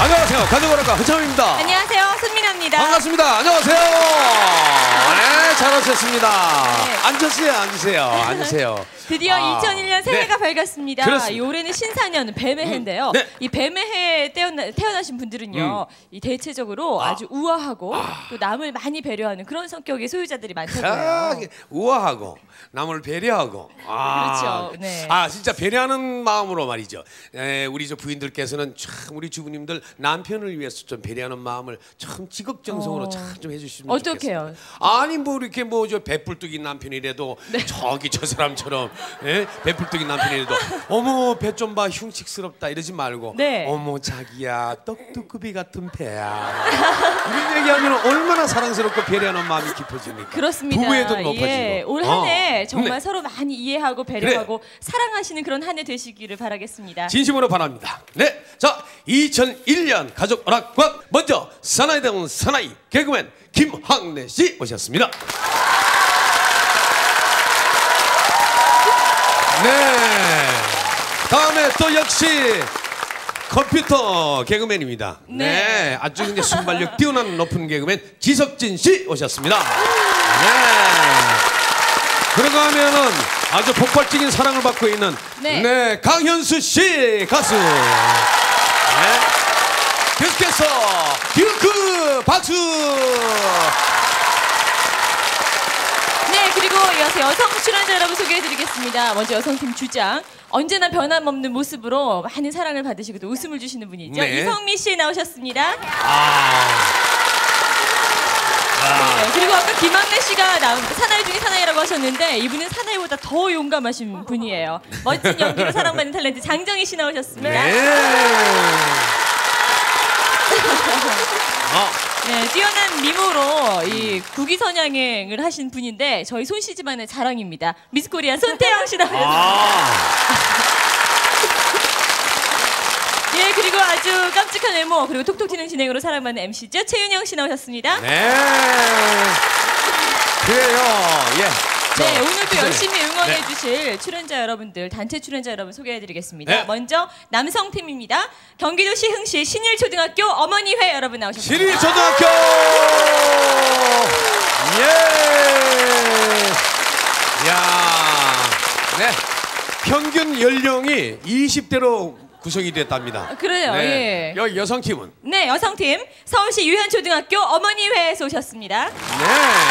안녕하세요. 가족오락가 허참입니다. 안녕하세요. 손민아입니다. 반갑습니다. 안녕하세요. 네, 잘 오셨습니다. 네. 앉으세요. 앉으세요. 앉으세요. 드디어 2001년 새해가 밝았습니다. 그렇습니다. 올해는 신사년 뱀의 해인데요. 네. 이 뱀의 해에 태어나신 분들은요, 이 대체적으로 아주 우아하고 또 남을 많이 배려하는 그런 성격의 소유자들이 많다고요. 우아하고 남을 배려하고. 그렇죠. 네. 진짜 배려하는 마음으로 말이죠. 우리 저 부인들께서는 참 우리 주부님들 남편을 위해서 좀 배려하는 마음을 참 지극정성으로 참 좀 해주시면 어떡해요? 좋겠습니다. 아니 뭐 이렇게 뭐 저 배불뚝인 남편이라도 저기 저 사람처럼 배불뚝인 남편이라도 어머 배 좀 봐 흉측스럽다 이러지 말고 네. 어머 자기야 떡두꺼비 같은 배야 이런 얘기하면 얼마나 사랑스럽고 배려하는 마음이 깊어집니까? 그렇습니다. 부부애도 높아지고. 예, 올 한 해 정말 네. 서로 많이 이해하고 배려하고 사랑하시는 그런 한 해 되시기를 바라겠습니다. 진심으로 바랍니다. 네, 자 2001년 가족 오락관 먼저 사나이다운 사나이 개그맨 김학래 씨 모셨습니다. 네, 다음에 또 역시 컴퓨터 개그맨입니다. 네, 아주 이제 순발력 뛰어난 높은 개그맨 지석진 씨 오셨습니다. 네. 그러고 하면은 아주 폭발적인 사랑을 받고 있는 네. 강현수 씨 가수. 네. 계속해서 듀크 박수. 네, 그리고 이어서 여성 출연자 여러분 소개해드리겠습니다. 먼저 여성팀 주장. 언제나 변함없는 모습으로 많은 사랑을 받으시고 또 웃음을 주시는 분이죠. 네. 이성미 씨 나오셨습니다. 네, 그리고 아까 김학래 씨가 사나이 중에 사나이라고 하셨는데 이분은 사나이보다 더 용감하신 분이에요. 멋진 연기로 사랑받는 탤런트 장정희 씨 나오셨습니다. 네, 뛰어난 미모로 이 국위선양을 하신 분인데 저희 손씨 집안의 자랑입니다. 미스코리아 손태영 씨 나오셨습니다. 예, 그리고 아주 깜찍한 외모 그리고 톡톡 튀는 진행으로 사랑받는 MC죠. 최윤영 씨 나오셨습니다. 네. 그래요. 예. 네, 오늘도 열심히 응원해 주실 출연자 여러분들, 단체 출연자 여러분 소개해드리겠습니다. 네. 먼저 남성팀입니다. 경기도시 흥시 신일초등학교 어머니회 여러분 나오셨습니다. 신일초등학교. 예. 야. 네. 평균 연령이 20대로 구성이 됐답니다. 그래요. 네. 예. 여기 여성팀은? 네, 여성팀 서울시 유현초등학교 어머니회에서 오셨습니다. 네.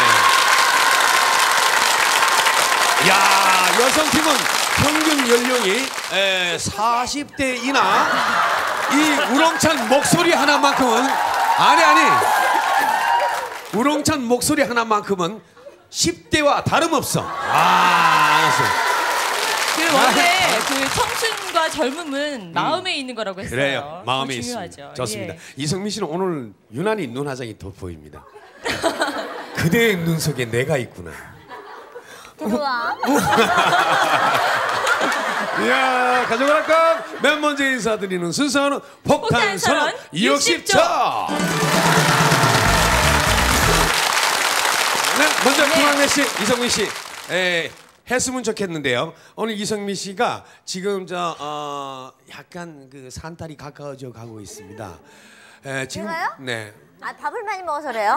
야, 여성팀은 평균 연령이 40대 이나 이 우렁찬 목소리 하나만큼은 우렁찬 목소리 하나만큼은 10대와 다름없어. 알았어. 원래 그 청춘과 젊음은 마음에 있는 거라고 했어요. 그래요. 마음에 중요하죠. 있습니다. 좋습니다. 예. 이성민 씨는 오늘 유난히 눈화장이 더 보입니다. 그대의 눈 속에 내가 있구나. 들어와. 이야, 가져갈까? 맨 먼저 인사드리는 순서는 폭탄선언 60초. 네, 먼저 김학래 씨, 이성민 씨, 했으면 좋겠는데요. 오늘 이성민 씨가 지금 약간 그 산딸이 가까워져 가고 있습니다. 지금 제가요? 네. 밥을 많이 먹어서 그래요.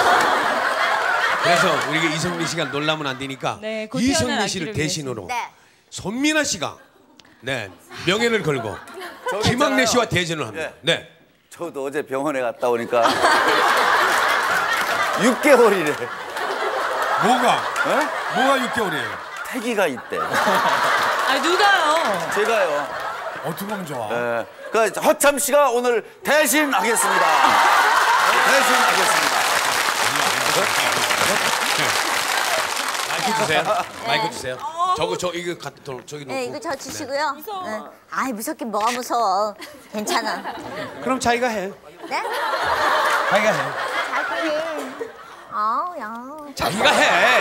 그래서 우리 이성민 씨가 놀라면 안 되니까 네, 곧 태어날 이성민 씨를 아기를 대신으로 네. 손민아 씨가 명예를 걸고 김학래 씨와 대전을 합니다. 네. 저도 어제 병원에 갔다 오니까 6개월이래. 뭐가 6개월이에요? 태기가 있대. 누가요? 제가요. 어떻게 하면 좋아? 그러니까 허참 씨가 오늘 대신하겠습니다. 대신하겠습니다. 마이크 주세요. 마이크 주세요. 이거 저기 놓고. 네, 이거 저 주시고요. 무서워. 네. 아이, 무섭긴 뭐가 무서워. 괜찮아. 그럼 자기가 해. 네? 자기가 해. 자기. 야. 자기가 해.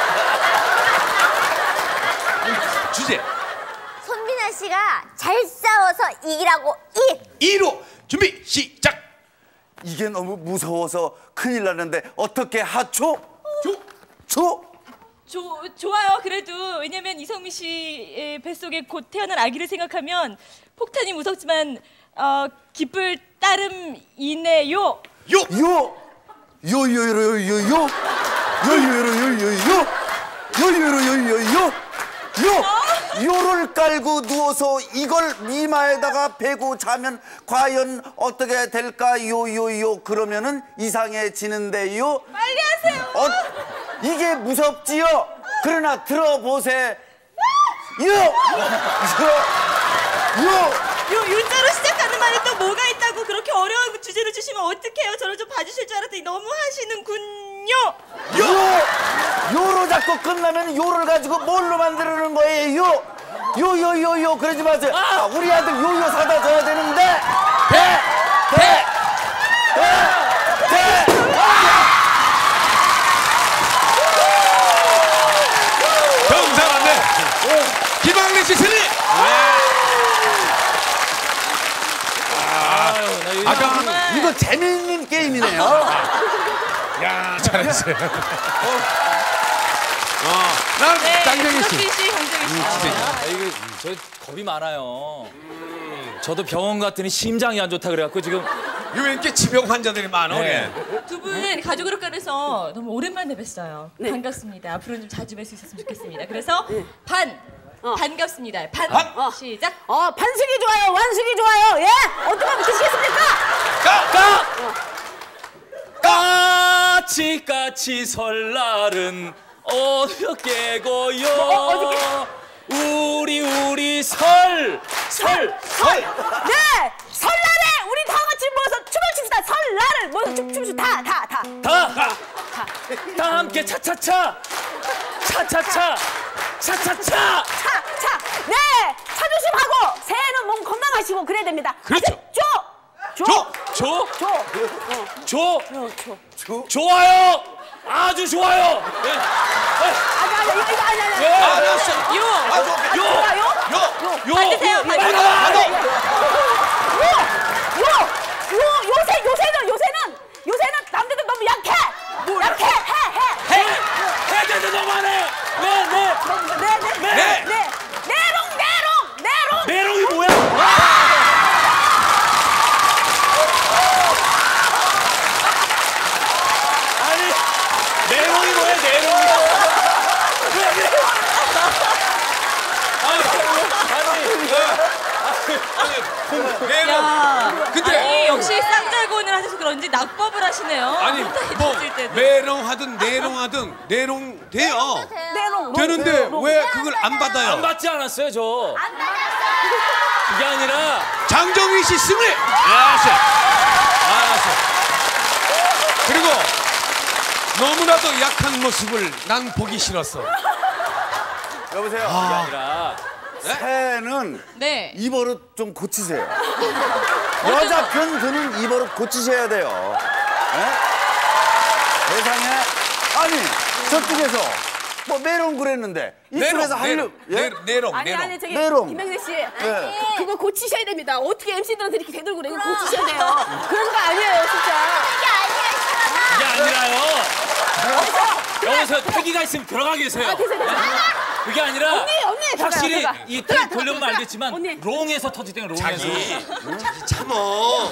주제. 손민아 씨가 잘 싸워서 이기라고 2로 준비 시작. 이게 너무 무서워서 큰일 났는데 어떻게 하초? 초? 좋아요. 그래도 왜냐면 이성미 씨의 뱃속에 곧 태어날 아기를 생각하면 폭탄이 무섭지만 기쁠 따름이네요. 요를 깔고 누워서 이걸 이마에다가 베고 자면 과연 어떻게 될까요? 그러면은 이상해지는데요. 빨리 하세요. 이게 무섭지요? 그러나 들어보세요. 요자로 시작하는 말이 또 뭐가 있다고 그렇게 어려운 주제를 주시면 어떡해요? 저를 좀 봐주실 줄 알았더니 너무 하시는군요. 요로 자꾸 끝나면 요를 가지고 뭘로 만드는 거예요? 요 그러지 마세요. 우리 아들 요요 사다 줘야 되는데. 정상한데 김학래 씨 승리. 아까 이거 재미있는 게임이네요. 야 잘했어요. 난 짱쟁이 씨. 김석진 씨, 강정희 씨. 이거 저 겁이 많아요. 저도 병원 갔더니 심장이 안 좋다 그래갖고 지금. 왜 이렇게 지병 환자들이 많아? 네. 두 분은 가족으로 깔아서 너무 오랜만에 뵀어요. 반갑습니다. 앞으로는 좀 자주 뵐 수 있었으면 좋겠습니다. 그래서 반갑습니다. 시작. 반숙이 좋아요, 완숙이 좋아요. 예? 어떻게 하면 드시겠습니까? 까치까치 설날은 어떻게고요? 어떻게? 우리 설. 네, 설날에 우리 다 같이 모여서 춤을 춥시다. 설날을 모여서 춤춥시다. 다 함께 차차차. 네, 차 조심하고 새해는 몸 건강하시고 그래야 됩니다. 그렇죠. 좋아요. 아주 좋아요. 받으세요. 요새는 남자들 너무 약해. 약해. 해대도 너무하네. 네. 내롱이 뭐야? 아니 내롱이 뭐야? 내롱이. 근데 아니 역시 쌍절곤을 하셔서 그런지 낙법을 하시네요. 아니 뭐 메롱하든 내롱하든 내롱 돼요. 되는데 왜 그걸 안 받아요? 안 받지 않았어요 저. 그게 아니라 장정희 씨 승리. 알았어. 그리고 너무나도 약한 모습을 난 보기 싫었어. 여보세요. 그게 아니라 새해는 네. 입버릇 좀 고치세요. 여자 편 드는 입버릇 고치셔야 돼요. 네? 세상에 아니 저쪽에서 뭐 메롱 그랬는데 이쪽에서 하려 내롱. 아니 저기 내롱. 김명재 씨, 네. 그거 고치셔야 됩니다. 어떻게 MC들한테 이렇게 대들고 그래? 이거 고치셔야 돼요. 그런 거 아니에요, 진짜. 그게 아니라요. 여기서 패기가 있으면 들어가 계세요. 그게 아니라 언니, 확실히 들어가. 이 테이프 돌려보면 알겠지만 언니. 롱에서 터지대요. 롱에서. 자기 참어.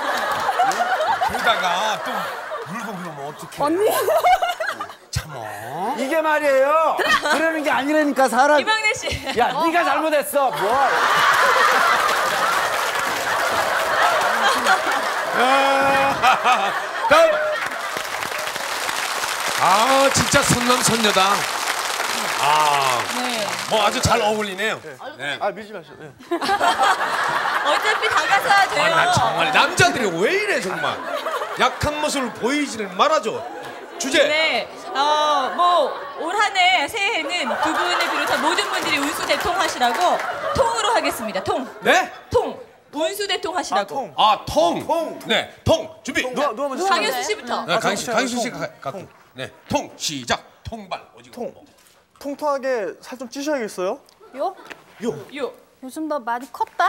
그러다가 또 물고 그러면 어떡해. 언니. 참어. 이게 말이에요. 그러는 게 아니라니까 사람. 김학래 씨. 야 네가 잘못했어. 뭐? 다음. 진짜 선남선녀다. 네. 뭐 아주 잘 어울리네요. 네. 밀지 마시오. 네. 어차피 나가서 돼요. 난 정말 남자들이 왜 이래 정말. 약한 모습을 보이지를 말아줘. 주제. 네. 뭐 올 한 해 새해에는 두 분을 비롯한 모든 분들이 운수대통하시라고 통으로 하겠습니다. 통. 네? 통. 운수대통하시라고. 통. 네, 통 준비. 누가 먼저? 강현수 씨부터. 네, 강수 씨 갖고. 네, 통 시작. 통발 오지고. 통통하게 살 좀 찌셔야겠어요? 요. 요즘 너 많이 컸다?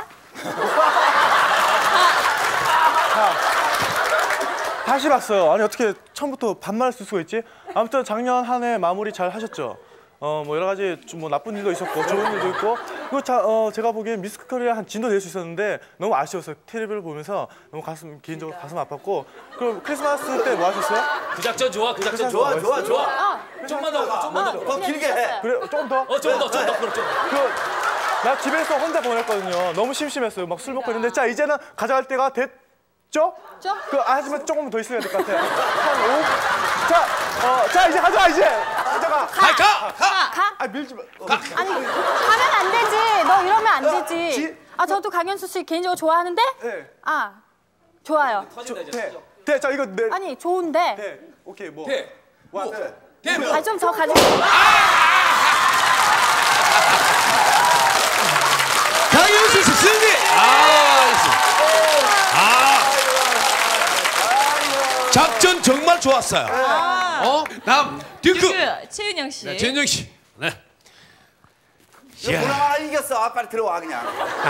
다시 봤어요. 아니 어떻게 처음부터 반말할 수가 있지? 아무튼 작년 한 해 마무리 잘 하셨죠? 뭐 여러 가지 좀 뭐 나쁜 일도 있었고 좋은 일도 있고 그리고 제가 보기엔 미스 코리아 한 진도 낼 수 있었는데 너무 아쉬웠어요. 텔레비를 보면서 너무 개인적으로 가슴 아팠고. 그럼 크리스마스 때 뭐 하셨어요? 그 작전 좋아, 그 작전 좋아, 좋아. 좋아, 좋아. 좀만 더. 더 길게 해. 그래, 조금 더? 좀 더. 그렇죠. 나 집에서 혼자 보냈거든요. 너무 심심했어요. 막 술 먹고 있는데 자 이제는 가져갈 때가 됐죠? 하지만 조금 더 있어야 될 것 같아요. 한 5. 자 이제 가져가 이제. 가져가. 가. 밀지 마. 아니 가면 안 되지. 너 이러면 안 되지. 저도 강현수 씨 개인적으로 좋아하는데. 네. 좋아요. 네, 자 이거 내. 아니 좋은데. 네, 오케이 뭐. 대. 좀 더 가지고. 강현수 씨 승리. 작전 정말 좋았어요. 다음 듀크. 최은영 씨. 네, 최은영 씨. 네. 보라 이겼어. 빨리 들어와 그냥.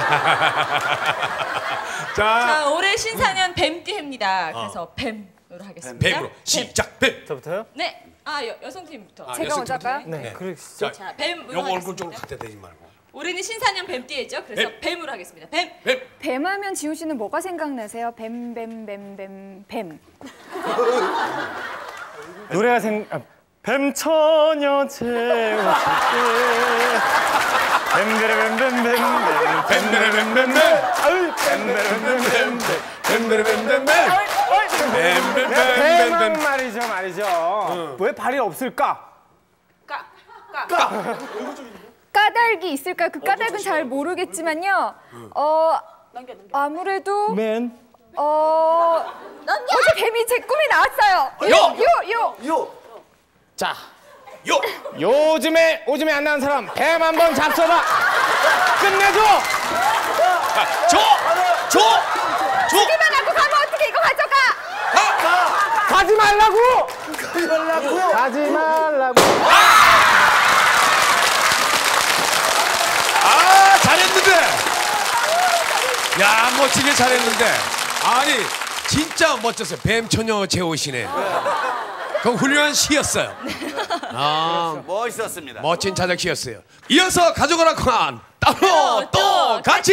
자, 올해 신사년 뱀띠해입니다. 그래서 뱀으로 하겠습니다. 뱀으로 시작. 뱀. 저부터요? 네. 여성팀부터. 제가 먼저 할까요? 네. 자, 자, 뱀으로 요거 얼굴 하겠습니다. 쪽으로 갖다 대지 말고. 올해는 신사년 뱀띠해죠. 그래서 뱀으로 하겠습니다. 뱀. 뱀하면 지훈 씨는 뭐가 생각나세요? 뱀. 노래가 뱀처녀 재우실게. 뱀뱀뱀뱀뱀뱀뱀뱀뱀뱀. 아유 뱀뱀뱀뱀뱀뱀뱀뱀뱀. 뱀은 말이죠. 왜 발이 없을까? 까닭이 있을까요? 그 까닭은 잘 모르겠지만요. 아무래도 어제 뱀이 제 꿈에 나왔어요. 요. 자, 요즘에 안 나온 사람 뱀 한번 잡숴봐. 끝내줘. 주기만 하고 가면 어떻게 이거 가져가? 가지 말라고. 잘했는데. 야, 멋지게 잘했는데. 아니, 진짜 멋졌어요. 뱀처녀 재호시네. 그건 훌륭한 시였어요. 멋있었습니다. 멋진 자작시였어요. 이어서 가져가라 관 따로 또 같이.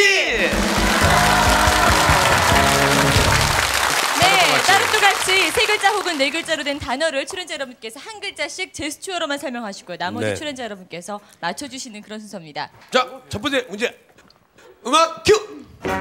네, 따로 또 같이 세 글자 혹은 네 글자로 된 단어를 출연자 여러분께서 한 글자씩 제스처로만 설명하시고요. 나머지 네. 출연자 여러분께서 맞춰주시는 그런 순서입니다. 자, 첫 번째 문제. 음악 큐.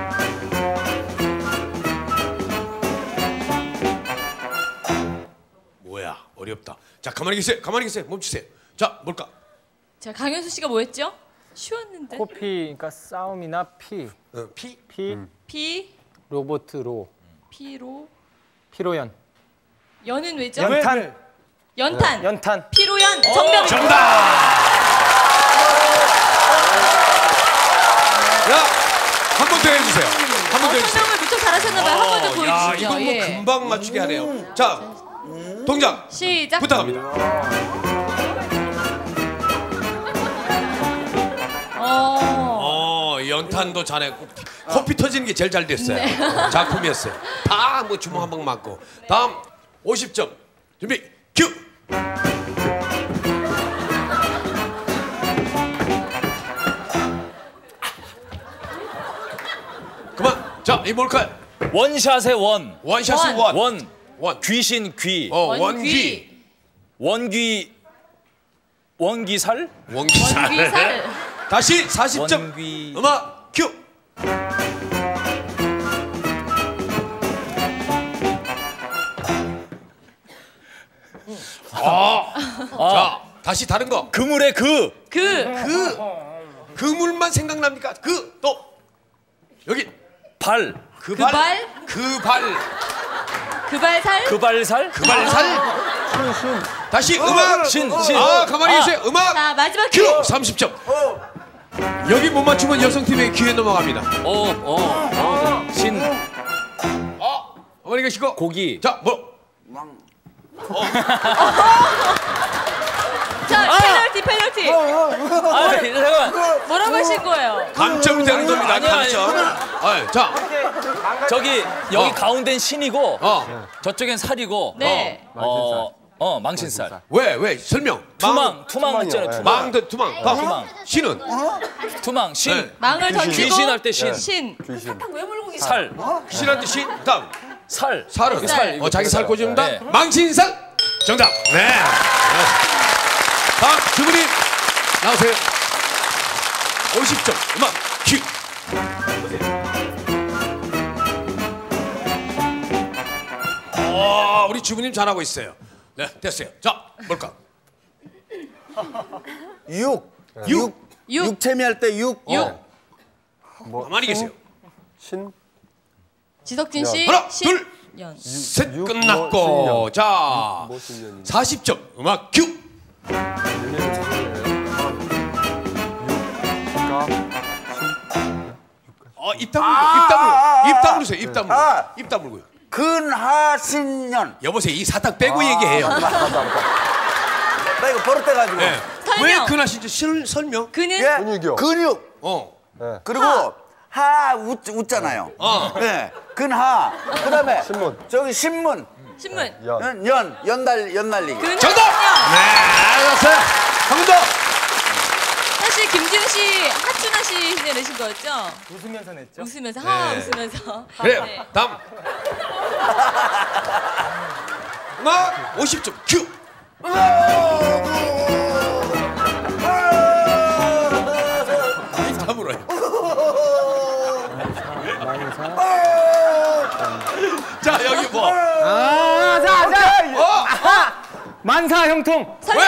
뭐야, 어렵다. 자, 가만히 계세요. 멈추세요. 자, 뭘까? 자, 강현수 씨가 뭐 했죠? 쉬웠는데. 코피, 그러니까 싸움이나 피. 피, 로보트 로. 피로. 피로연. 연은 왜죠? 연탄. 연탄. 피로연. 정답입니다. 정답. 야, 한 번 더 해주세요. 한 번 더 해주세요. 설명을 무척 잘하셨나봐요. 한 번 더 야, 보여주시죠. 이건 뭐 금방 맞추게 하네요. 자, 동작 시작. 부탁합니다. 연탄도 잘했고 코피 터지는 게 제일 잘 됐어요. 네. 작품이었어요. 다 뭐 주먹 한 방 맞고. 다음 50점 준비 큐. 그만. 자, 이 뭘까요? 원샷의 원. 원샷은 원. 귀신 귀. 원귀. 원귀살? 원귀살. 다시 40점. 원귀. 음악 큐. 자, 다시 다른 거. 그물의 그. 그물만 생각납니까? 또 여기 발. 그발. 그발살. 그발살. 다시 음악 신. 가만히 계세요. 음악 자, 마지막 큐. 30점. 여기 못 맞추면 여성팀의 기회 넘어갑니다. 신. 어머니 계시고 고기. 자, 뭐? 자, 페널티. 잠깐만. 뭐라고 하신 거예요? 감점 되는 겁니다. 아니야, 감점. 자, 저기 여기 가운데는 신이고 저쪽엔 살이고. 네. 망신살. 왜? 설명. 투망 있잖아요. 투망. 투망. 투망. 신은? 투망, 신. 네. 망을 던지고 귀신 할 때 신. 신. 왜 물고 계세요? 살. 신한테 신. 다음. 살. 살은? 살. 자기 살 꽂습니다. 네. 망신살. 정답. 네. 다음 주부님 나오세요. 50점. 음악 큐. 우리 주부님 잘하고 있어요. 네, 됐어요. 자, 뭘까? 육체미할 때 육. 가만히 계세요. 지석진 씨. 하나, 신. 둘, 연. 셋 끝났고. 자, 40점. 음악 큐. 입 다물으세요. 입 다물고요. 근하신년. 여보세요, 이 사탕 빼고 얘기해요. 나 이거 버릇돼가지고. 네. 설명. 왜 근하신지 설명. 그는 예? 근육. 그리고 웃잖아요. 네. 근하. 그다음에 저기 신문. 신문. 연날리기. 그는 정답. 네, 알았어요. 한 번 더. 사실 김지훈 씨, 하춘아 씨 흉내 내신 거였죠? 웃으면서 냈죠. 웃으면서 네. 웃으면서. 그래요. 네. 다음. 음악 50점 큐. 입 다물어요. 자, 여기 뭐? 만사 형통. 왜?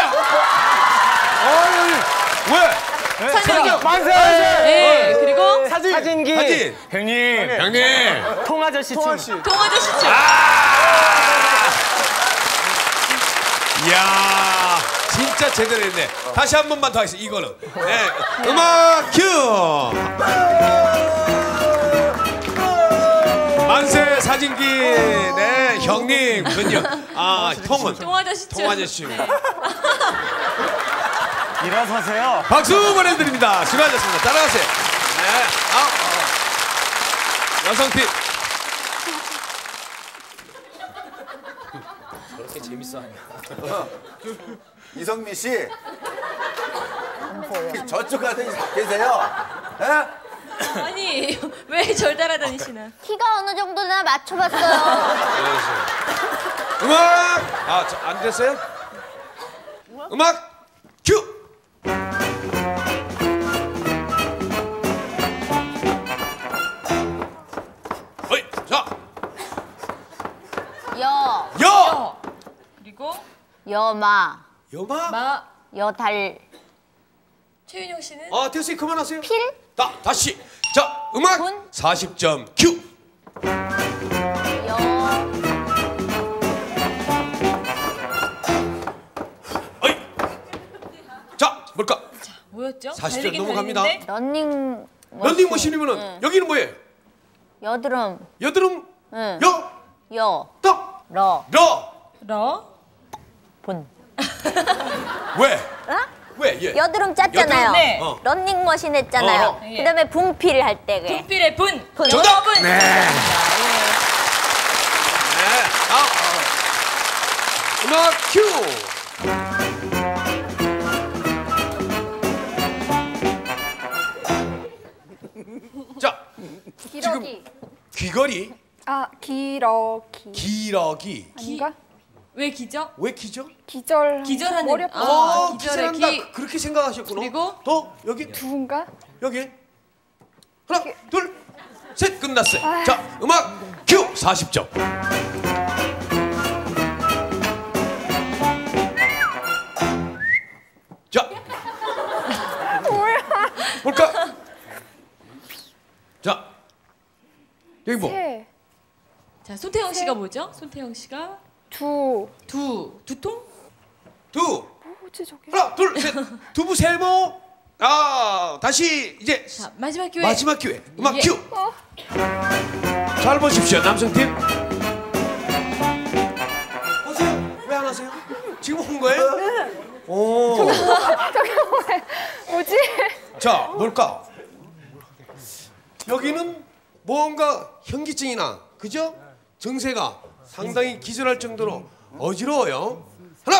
왜? 설명. 만사. 네. 그리고 사진기. 사진. 형님. 통아저씨 춤. 동아저씨 춤. 이야, 진짜 제대로 했네. 다시 한 번만 더 하겠습니다. 이거는. 네. 음악 큐. 만세 사진기. 네, 형님은요. 통은. 동아저씨 춤. 통아저씨. 네. 일어서세요. 박수 보내드립니다. 수고하셨습니다. 따라가세요. 네. 여성팀. 그렇게 재밌어하냐. 이성미 씨. 저쪽 가서 계세요. 예? 아니 왜 절 따라다니시나? 키가 어느 정도나 맞춰봤어요. 음악. 안 됐어요? 음악 큐. 자. 여. 그리고 여마. 여마. 여달. 최윤영 씨는 됐어요. 그만하세요. 필. 다시. 자, 음악 분. 40점 큐. 여. 자, 뭘까? 뭐였죠? 40점 달리긴 넘어갑니다. 달리는데? 런닝머신이면은 여기는 뭐예요? 여드름. 여드름. 응. 여. 떡. 러. 러. 분. 왜? 왜? 예. 여드름 짰잖아요. 여드름, 네. 런닝머신 했잖아요. 예. 그다음에 분필 할 때. 분필의 분. 정답. 여러분. 네. 네. 음악 큐. 자, 기러기. 귀걸이. 기러기. 기러기. 아닌가? 왜 기죠? 왜 기죠? 기절. 기절하는. 어렵다. 기절의 기절한다. 그렇게 생각하셨구나. 그리고? 더 여기. 두인가? 여기. 하나, 둘, 셋 끝났어요. 자, 음악 큐. 40점. 자. 뭐야? 뭘까? 자. 여기 뭐? 새. 자, 손태영 씨가 뭐죠? 손태영 씨가 두통? 뭐지 저게? 하나, 둘, 셋. 두부 세모. 다시 이제 자, 마지막 기회. 마지막 기회. 음악 예. 큐. 잘 보십시오, 남성팀. 보세요. 왜 안 하세요? 지금 온 거예요? 오. 저게 뭐지? 자, 뭘까? 여기는 뭔가 현기증이나, 그죠? 정세가 상당히 기절할 정도로 어지러워요. 하나,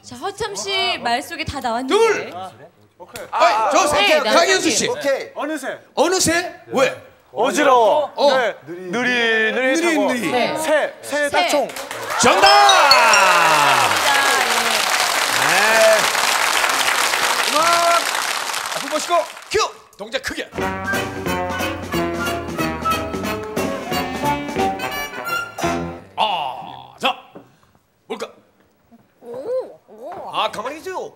자, 허참 씨 말 속에 다 나왔는데. 좋습니다. 네, 강현수 씨. 오케이. 어느새 어느새? 왜? 어지러워. 어. 네. 느리 타고. 느리. 네. 새 따총. 정답! 네. 음악 앞을 보시고 큐! 동작 크게. 자, 뭘까? 가만히 계세요.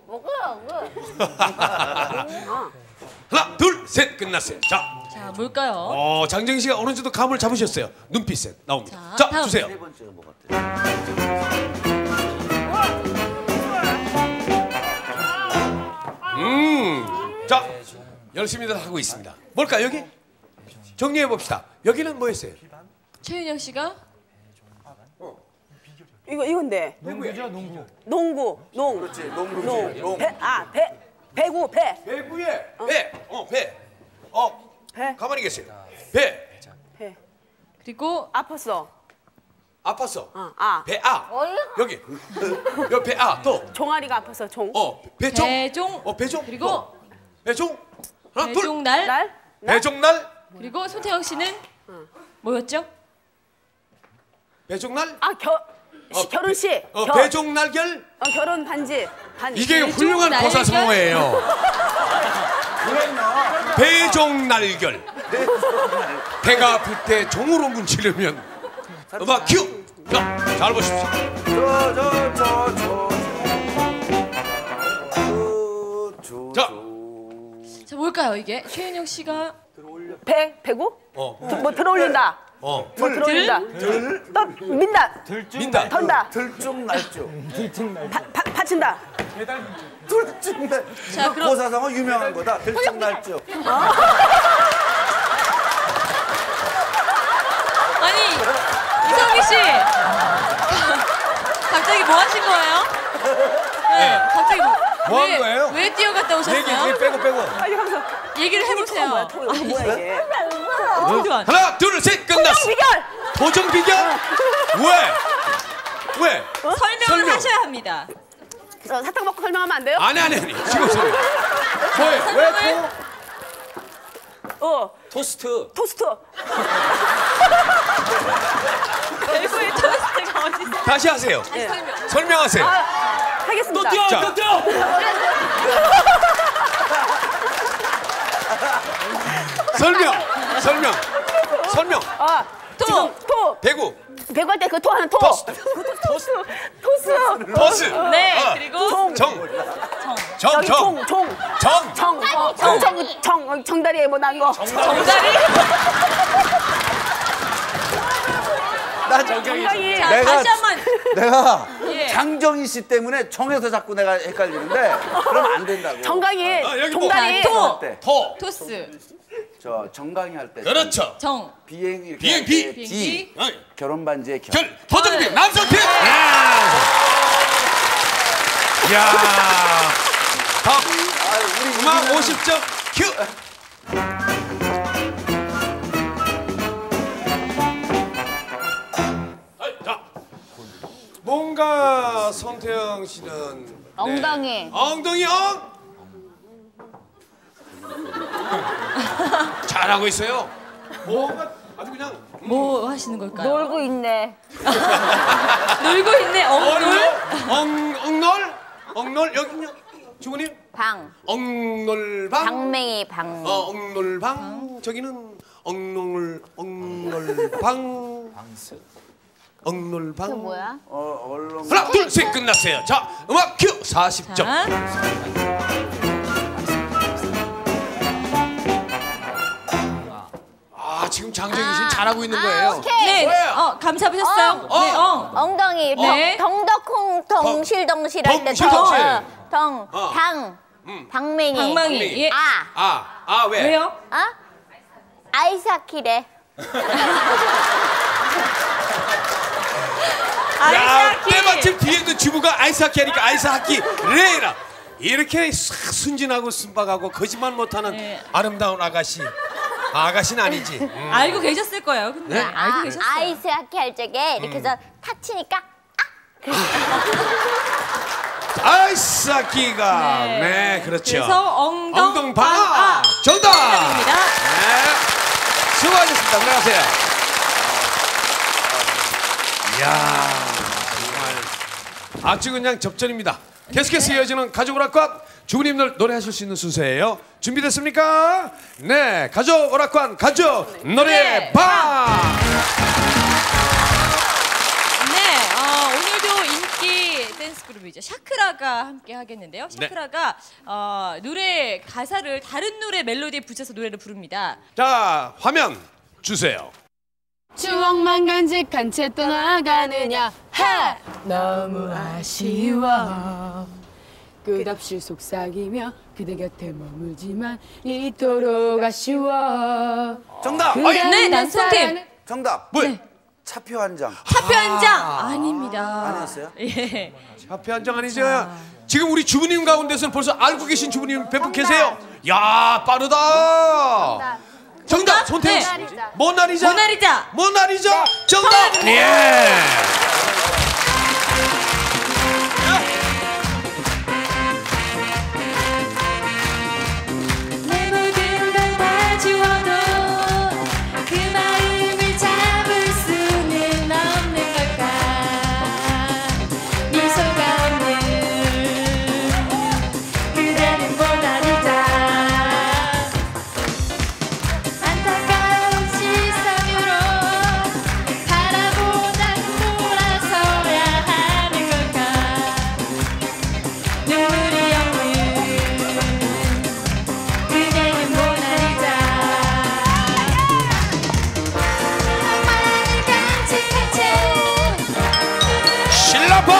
하나, 둘, 셋, 끝났어요. 자, 자, 뭘까요? 장정희 씨가 어느 정도 감을 잡으셨어요. 눈빛에 나옵니다. 자, 자, 다음. 주세요. 세 번째가 뭐 같아? 자, 열심히들 하고 있습니다. 뭘까 여기? 정리해 봅시다. 여기는 뭐였어요? 최윤영 씨가 이건데. 농구. 그렇지, 농구지. 농. 배구. 배구에 배. 배. 가만히 계세요. 배. 그리고 아팠어. 아팠어. 아. 배아. 여기. 여기 배아 또. 종아리가 아팠어. 종. 배종. 배종. 배종. 그리고 또. 배종. 하나 둘. 배종날. 날. 배종날. 그리고 손태영 씨는 뭐였죠? 배종날. 결혼식. 배종날결. 결혼 반지. 이게 훌륭한 배종날결? 고사성어예요. 배종날결. 배가 아플 때 종으로 문지르면 음악 큐. 자, 잘 보십시오. 자, 자, 뭘까요 이게? 최윤영 씨가 배구? 뭐 들어올린다. 뭐 들어올린다. 민다. 민다. 던다. 들쭉날쭉. 받친다. 들쭉날. 자, 그럼- 고사성어 유명한 거다. 들쭉날쭉. 아니 이성기 씨 갑자기 뭐 하신 거예요? 네, 갑자기 뭐 한 거예요? 왜 뛰어갔다 오셨어요? 빼고. 아니 하면서 얘기를 해보세요. 뭐야 이게? 하나, 둘, 셋, 끝났어. 비결. 도정 비결? 왜? 설명을 설명. 하셔야 합니다. 사탕 먹고 설명하면 안 돼요? 아니. 지금 소리. 왜? 토스트. 토스트. 결국에 토스트가 어디 있어? 다시 하세요. 설명하세요. 하겠습니다. 자. 또 뛰어. 설명. 토. 배구. 배구할 때 그 토하는 토. 토스. 토스. 네, 그리고 정다리에 뭐 난 거. 정다리. 나 정강이. 자, 내가- 다시 한번. 내가 예. 장정희 씨 때문에 청에서 자꾸 내가 헷갈리는데 그럼 안 된다고. 정강이. 여기 뭐. 종다리. 토. 때. 토스. 저 정강이 할 때. 그렇죠. 정. 비행 이렇게 비행, 할 비. 때 비행기. 디. 결혼 반지의 결. 도정비 남성팀. 야. 다음 음악 50점 큐. 자, 뭔가 손태영 씨는 엉덩이. 엉덩이 잘하고 있어요. 뭐가 아주 그냥 뭐 하시는 걸까요? 놀고 있네. 놀고 있네. 엉놀 여기요 주부님 방. 엉놀방 방맹이 방. 엉놀방 저기는 엉놀방 엉놀방 그 뭐야? 얼른. 하나 둘 셋 끝났어요. 자 음악 큐 40점. 자, 지금 장정희 씨 잘하고 있는 거예요. 오케이. 네, 뭐예요? 감 잡으셨어요? 네, 엉덩이. 네. 덩덕콩 덩실덩실 할 때 덩실덩실. 덩. 방. 방맹이. 방망이. 예. 왜? 왜요? 아이스하키래. 야, 때마침 뒤에 있는 주부가 아이스하키 하니까 아이스하키 레이라 이렇게 싹 순진하고 순박하고 거짓말 못하는 네. 아름다운 아가씨. 아가씨는 아니지. 알고 계셨을 거예요. 근데 네? 알고 계셨어요. 아이스하키 할 적에 이렇게 해서 탁 치니까 아이스하키가 네, 그렇죠. 그래서 엉덩방아 정답. 정답입니다. 네, 수고하셨습니다. 들어가세요. 이야, 정말 아주 그냥 접전입니다. 계속해서 이어지는 가족 오락관 주부님들 노래하실 수 있는 순서예요. 준비됐습니까? 네, 가족 오락관 가족 노래방. 네, 오늘도 인기 댄스 그룹이죠. 샤크라가 함께 하겠는데요. 샤크라가 노래 가사를 다른 노래 멜로디에 붙여서 노래를 부릅니다. 자, 화면 주세요. 추억만 간직한 채 떠나가느냐 하! 너무 아쉬워 끝없이 속삭이며 그대 곁에 머물지만 이토록 아쉬워 정답. 네, 남성팀 정답. 뭐? 차표 한 장. 차표 한 장 아닙니다. 아니었어요? 예. 차표 한 장 아니죠? 지금 우리 주부님 가운데서는 벌써 알고 계신 주부님 몇 분 계세요? 야, 빠르다. 정답. 손태우 씨. 모나리자. 모나리자. 모나리자. 정답. 예. 내 모든 걸 다 주어도 그 마음을 잡을 수는 없는 걸까. 미소가 없는 그대는 모나리자. 안타까운 시선으로 바라보다 돌아서야 하는 걸까. 눈물이 없는 그대는 모나리자. 마음을 간직한 채 신라파.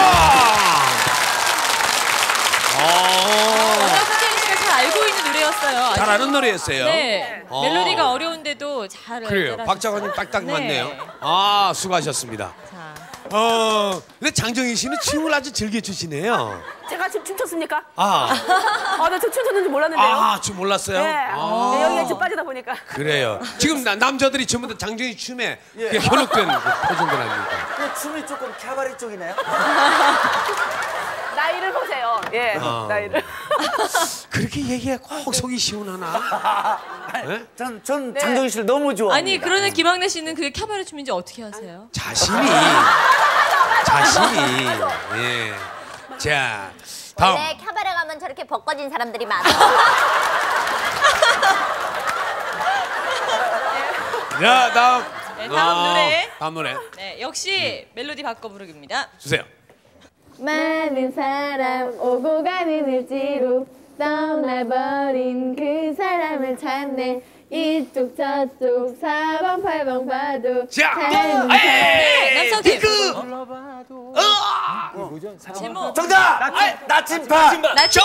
워낙 손재인 씨가 잘 알고 있는 노래였어요. 잘 아는 노래였어요. 네. 멜로디가 어려운데도 잘 그래요. 따라하셨어요. 박자관님 딱딱 네. 맞네요. 아, 수고하셨습니다. 자, 근데 장정희 씨는 춤을 아주 즐겨주시네요. 제가 지금 춤췄습니까? 아, 나 지금 춤췄는지 몰랐는데요. 춤 몰랐어요? 네. 아, 네, 여기가 지금 빠지다 보니까. 그래요. 지금 남자들이 전부 다 장정희 춤에 현혹된 표정들 아닙니까? 그 춤이 조금 캐바레 쪽이네요. 나이를 보세요. 예, 나이를. 그렇게 얘기해 꼭 속이 시원하나? 네? 전 장정희 씨를 너무 좋아합니다. 아니 그러는 김학래 씨는 그게 캐바레 춤인지 어떻게 아세요? 자신이. 예. 자, 다음. 원래 캐바레 가면 저렇게 벗겨진 사람들이 많아. 자, 다음. 네, 다음 노래. 다음 노래 네, 역시 멜로디 바꿔 부르기입니다. 주세요. 많은 사람 오고 가는 을지로 떠나버린 그 사람을 찾네 이쪽 저쪽 사방 팔방 봐도 자, 네, 남성팀. 제목 정답. 나침반.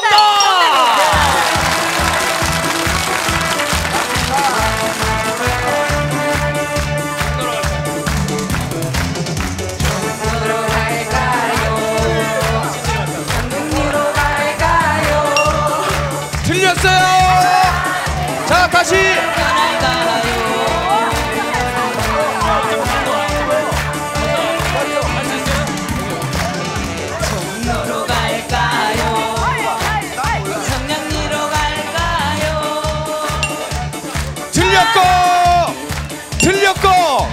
틀렸어요. 자, 다시. 틀렸고.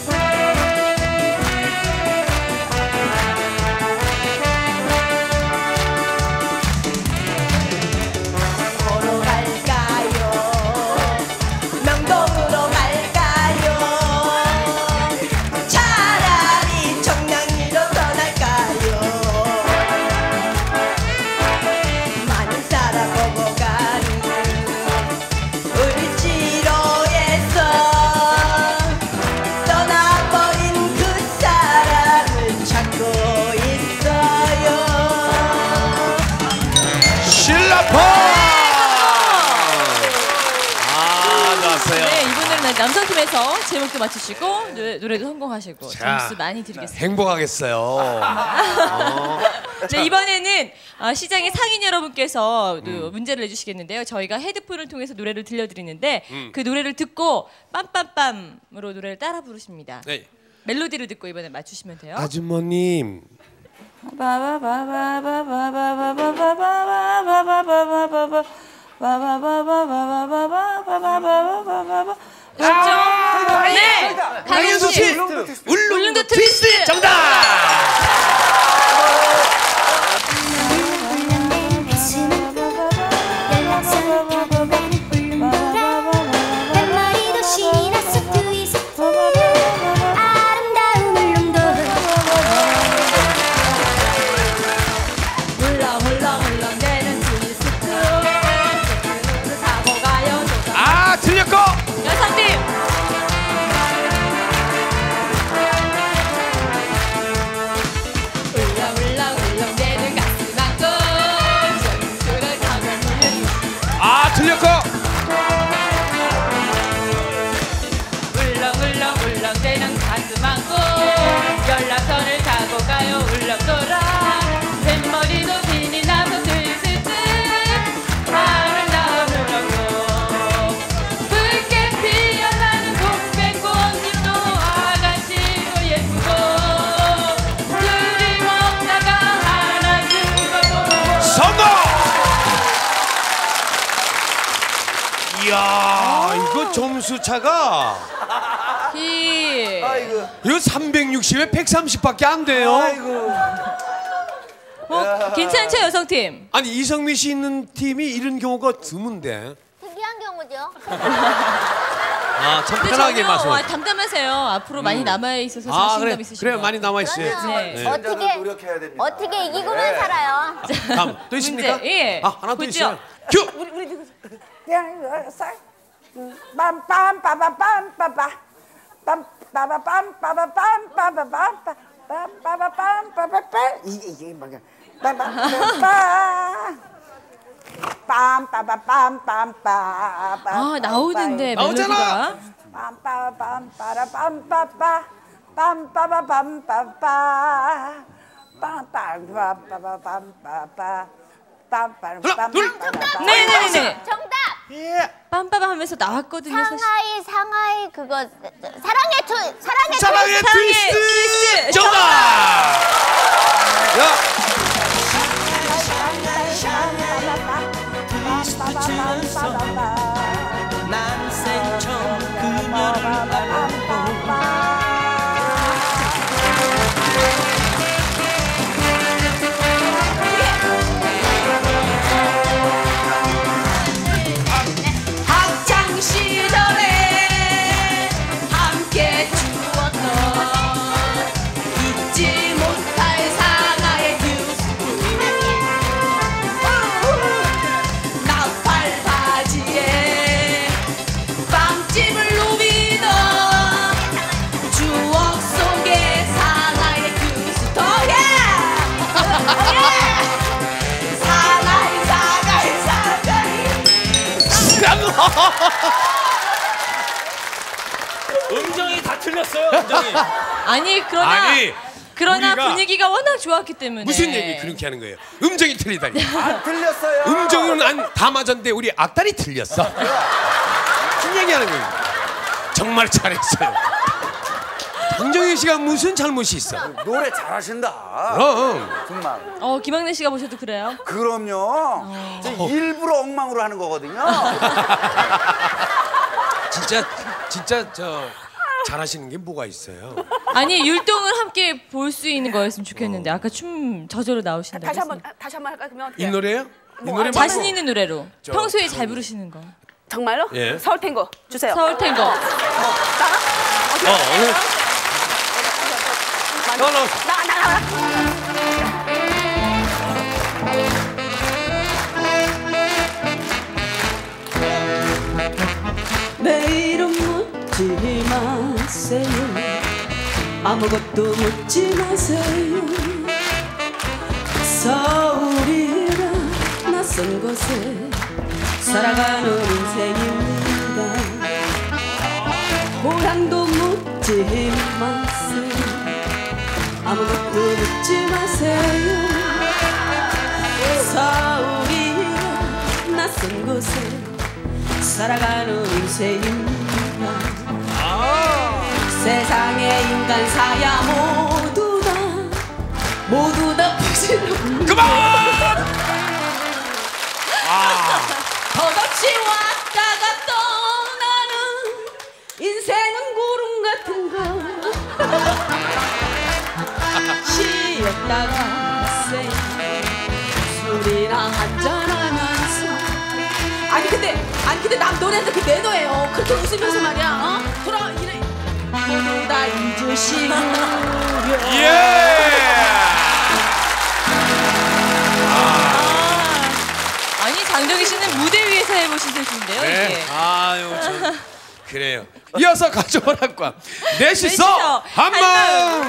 네, 이분은 남성팀에서 제목도 맞추시고 노래도 성공하시고 점수 많이 드리겠습니다. 행복하겠어요. 네, 이번에는 시장의 상인 여러분께서 문제를 내주시겠는데요. 저희가 헤드폰을 통해서 노래를 들려드리는데 그 노래를 듣고 빰빰빰으로 노래를 따라 부르십니다. 네. 멜로디를 듣고 이번에 맞추시면 돼요. 아주머님, 네, 박윤수 씨, 울릉도 트위스트 정답. 뱃머리도 신이 났어 트위스트 아름다운 울릉도 울렁울렁울렁대는 트위스트 타고 가요. 아, 틀렸고. 여성팀 울렁울렁울렁대는 가슴 안고 전술을 타고 물는 아, 틀렸고. 울렁울렁울렁대는 가슴 안고 연락선을 타고 가요 울렁도라 뱃머리도 신이 나서 트위스트 아름다운 울릉도 붉게 피어나는 동백꽃잎도 아가씨도 예쁘고 둘이 먹다가 하나 죽어도 성공. 이야, 이거 점수 차가 아이고. 이거 360에 130밖에 안 돼요. 아이고. 괜찮죠 여성팀? 아니, 이성민 씨 있는 팀이 이런 경우가 드문데. 특이한 경우죠. 아, 참 근데 편하게 전혀 말씀하세요. 담담하세요. 앞으로 많이 남아 있어서 아, 자신감 그래. 있으시죠. 그래, 많이 남아 있어요. 네. 네. 어떻게 노력해야 됩니다. 어떻게 이기고만 살아요. 다음 또 있습니까? 문제, 예. 아, 하나 더 보죠. 있어요. 큐. 빰빰빠바빰빠바 빰빠바빰빠바빰빠바빰빠 빰빠바빰빠바빰 이게 뭐야 빰빠바빰빰빰빰 아 나오는데 나오잖아. 멜로디가. 빰빠바빰빠라빰빠빠 빰빠바빰빠빠 빰빠바빰빠빠 하나, 둘. 네네네. 정답. 빰빠밤 하면서 나왔거든요. 사실. 상하이 그거 사랑의 트위스트. 트위스트. 정답. 야, 난생 처음 그녀를 알고 학창 시절에 함께 추었던 잊지 못할 상하의 트위스트 나팔 바지에 빵집을 누비던 추억 속의 상하의 트위스트 음정이 다 틀렸어요. 음정이. 아니 그러나 우리가 분위기가 워낙 좋았기 때문에 무슨 얘기 그렇게 하는 거예요? 음정이 틀리다니. 안 틀렸어요. 음정은 다 맞았는데 우리 악단이 틀렸어. 무슨 얘기하는 거예요? 정말 잘했어요. 강정희 씨가 무슨 잘못이 있어? 노래 잘하신다. 그럼. 정말. 김학래 씨가 보셔도 그래요? 그럼요. 저 일부러 엉망으로 하는 거거든요. 진짜 저 잘하시는 게 뭐가 있어요? 아니 율동을 함께 볼 수 있는 거였으면 좋겠는데 아까 춤 저절로 나오신다고 다시 한번 했으니까. 할까 그러면 이 노래요? 이 노래 자신 있는 노래로 평소에 잘 부르시는 거. 정말로? 예. 서울 탱고 주세요. 서울 탱고. 오늘 내 이름 묻지 마세요. 아무것도 묻지 마세요. 서울이라 낯선 곳에 살아가는 인생입니다. 고향도 묻지 마세요. 아무것도 묻지 마세요. 서울이라 낯선 곳에 살아가는 인생입니다. 세상의 인간사야 모두 다 그만! 더없이 왔다가 떠나는 인생은 구름 같은 거 쉬었다가 술이나 한잔하면서 아니 근데 남 노래인데 그 내 노예요. 그렇게 웃으면서 말이야. 어? 돌아 이래 모두 다 잊으시고 예! 아니 장정희 씨는 무대 위에서 해보신 셋인데요. 네. 이게. 아유, 참. 그래요. 이어서 가져온 학과 넷이서 넷이서 한마음.